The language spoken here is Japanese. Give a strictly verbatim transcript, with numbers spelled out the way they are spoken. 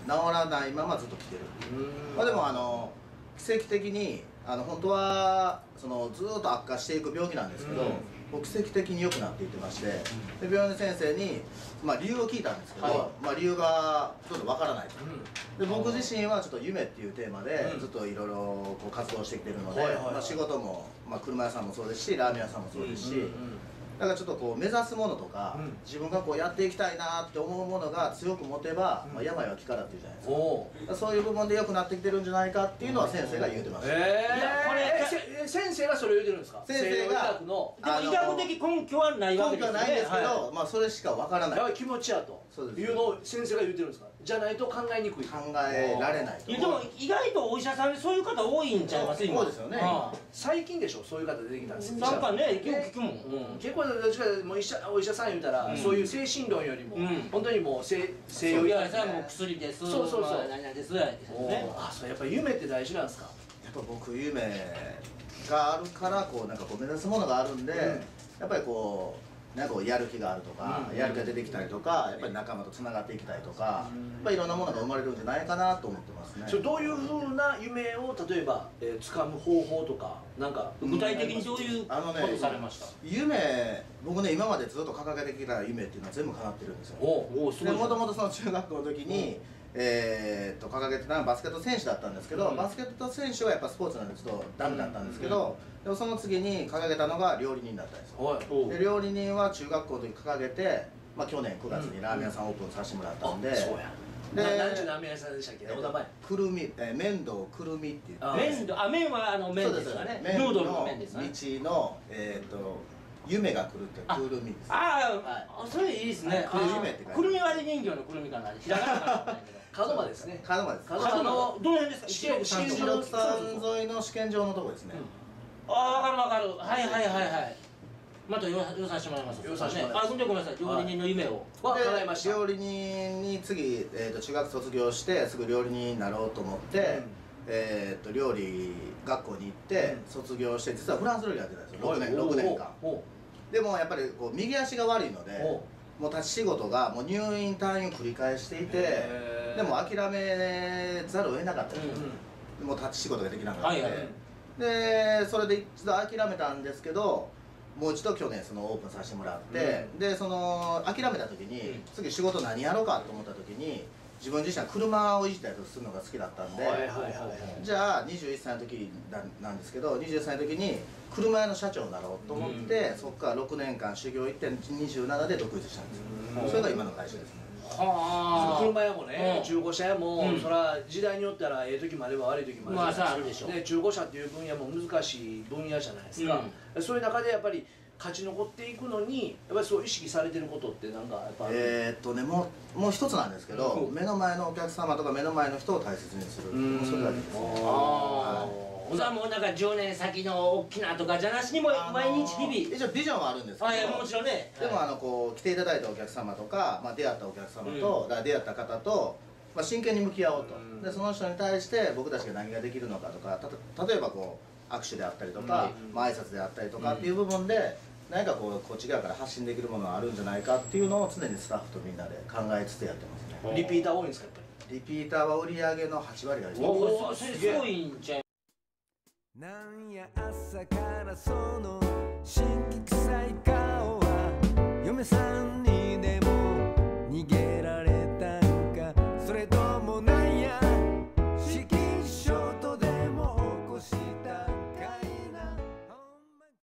らないままずっと来てる。まあでもあの奇跡的にあの本当はそのずっと悪化していく病気なんですけど、僕奇跡的に良くなっていってまして、で病院の先生にまあ理由を聞いたんですけど、はい、まあ理由がちょっとわからないと。で僕自身はちょっと夢っていうテーマでずっといろいろこう活動してきてるので、まあ仕事もまあ車屋さんもそうですし、ラーメン屋さんもそうですし。だからちょっとこう目指すものとか、うん、自分がこうやっていきたいなって思うものが強く持てば、うん、まあ病は気からっていうじゃないですか。そういう部分で良くなってきてるんじゃないかっていうのは先生が言うてました。 ええー、これ先生がそれを言うてるんですか。 先生がでも医学的根拠はないわけですよね。 根拠はないんですけど、はい、まあそれしかわからない。 気持ちやというのを先生が言うてるんですか。じゃないと考えにくい。 考えられないと。 でも意外とお医者さんでそういう方多いんちゃいます今。 そうですよね。 最近でしょそういう方出てきたんです。 なんかね結構聞くもん。 結構どっちかもう医者お医者さん言うたらそういう精神論よりも本当にもう西西洋医学でも薬です。 そうそうそう。 何々です。 あ、そうやっぱり夢って大事なんですか。 やっぱ僕夢があるからこうなんかこう目指すものがあるんで、やっぱりこう。なんかこうやる気があるとか、やる気が出てきたりとか、やっぱり仲間とつながっていきたいとか、やっぱりいろんなものが生まれるんじゃないかなと思ってますね。 それどういうふうな夢を例えば、えー、掴む方法とか、なんか具体的にどういうことされました？ 夢、僕ね今までずっと掲げてきた夢っていうのは全部叶ってるんですよ。 おお、すごい。 でもともとその中学校の時に。えー、と掲げてたのはバスケット選手だったんですけど、うん、バスケット選手はやっぱスポーツなんでちょっとダメだったんですけど、でもその次に掲げたのが料理人だったんですよ。で料理人は中学校の時掲げて、まあ、去年くがつにラーメン屋さんオープンさせてもらったんで、うん、そうやで何ちゅうラーメン屋さんでしたっけ、お名前くるみ、えー、麺道くるみっていう、 麺道、あ、麺はあの麺ですよね、ヌードルの麺ですね。 道のえっと夢が来るってくるみです。 ああ、それいいですね。 くるみってくるみ割り人形のくるみかな、ひらがなかったんだけど。 門真ですね。 門真です。 門真のどの辺ですか。 試験場沿いの試験場のとこですね。 ああ、わかるわかる。はいはいはいはい。また言わさせてもらいます。 言わさせてもらいます。あ、ごめんなさい。料理人の夢を。 は叶えました。料理人に次えっと中学卒業してすぐ料理人になろうと思って、えっと料理学校に行って卒業して実はフランス料理やってたんですよ。ろくねんろくねんかん。でもやっぱりこう右足が悪いので。もう立ち仕事がもう入院退院を繰り返していて、でも諦めざるを得なかったんですよ。もう立ち仕事ができなかったので、でそれで一度諦めたんですけど、もう一度去年そのオープンさせてもらって、でその諦めた時に次仕事何やろうかと思った時に自分自身は車をいじったりするのが好きだったんで、じゃあにじゅういっさいの時なんですけど、にじゅういっさいの時に車屋の社長になろうと思って、そこからろくねんかん修行行ってにじゅうななで独立したんですよ。それが今の会社ですね。 はあ、車屋もね、中古車屋もそれは時代によったらええ時もあれば悪い時もあるでしょう。中古車っていう分野も難しい分野じゃないですか。そういう中でやっぱり勝ち残っていくのにやっぱりそう意識されてることってなんかやっぱえっとねもうもう一つなんですけど、目の前のお客様とか目の前の人を大切にする、それだけです。 ああ。それはもうなんかじゅうねん先の大きなとかじゃなしにも毎日日々 一応ビジョンはあるんですけど、 あ、いやもちろんね。 でもあのこう来ていただいたお客様とか、まあ出会ったお客様と、だから出会った方と、まあ真剣に向き合おうと。でその人に対して僕たちが何ができるのかとか、た例えばこう握手であったりとか、まあ挨拶であったりとかっていう部分で。何かこうこっち側から発信できるものがあるんじゃないかっていうのを常にスタッフとみんなで考えつつやってますね。 リピーター多いんですかやっぱり。リピーターは売り上げのはちわりがいい。 おお、すごいんちゃう。 なんや朝からその神秘臭い顔は嫁さん